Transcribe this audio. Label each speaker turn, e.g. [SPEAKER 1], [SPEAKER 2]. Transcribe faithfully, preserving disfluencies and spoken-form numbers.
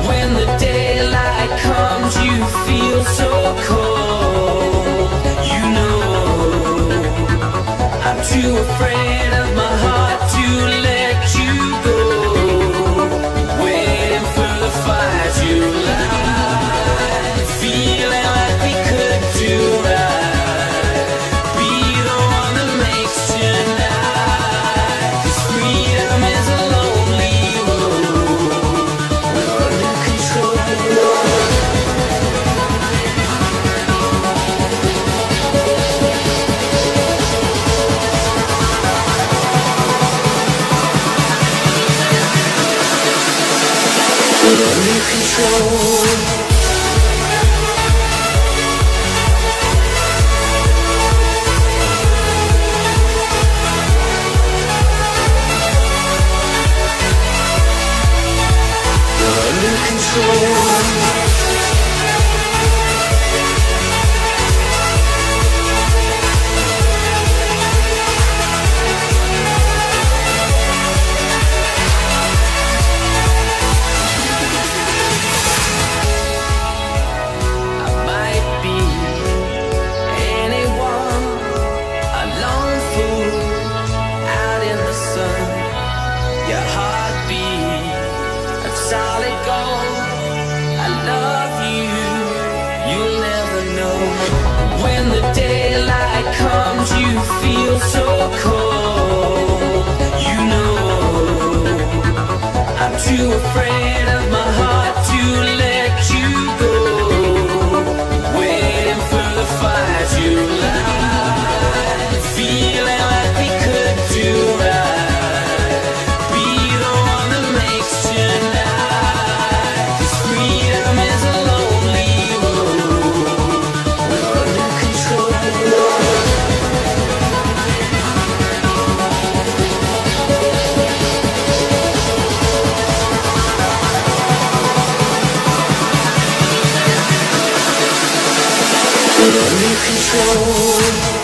[SPEAKER 1] When the daylight comes, you feel so cold. You know, I'm too afraid of my heart to let you go. Waiting for the fire to light, feeling like we could do right. Be the one that makes tonight. 'Cause freedom is a lonely road. We're under control. We're under control. Under control. I might be anyone, a lone fool out in the sun. Your heartbeat of solid gold. I love you, you'll never know. When the daylight comes, you feel so cold. You know, I'm too afraid of my heart to let you go. Waiting for the fire to light, feeling like we could do right. Be the one that makes tonight. 'Cause freedom is a lonely road. We're under control. We're under control.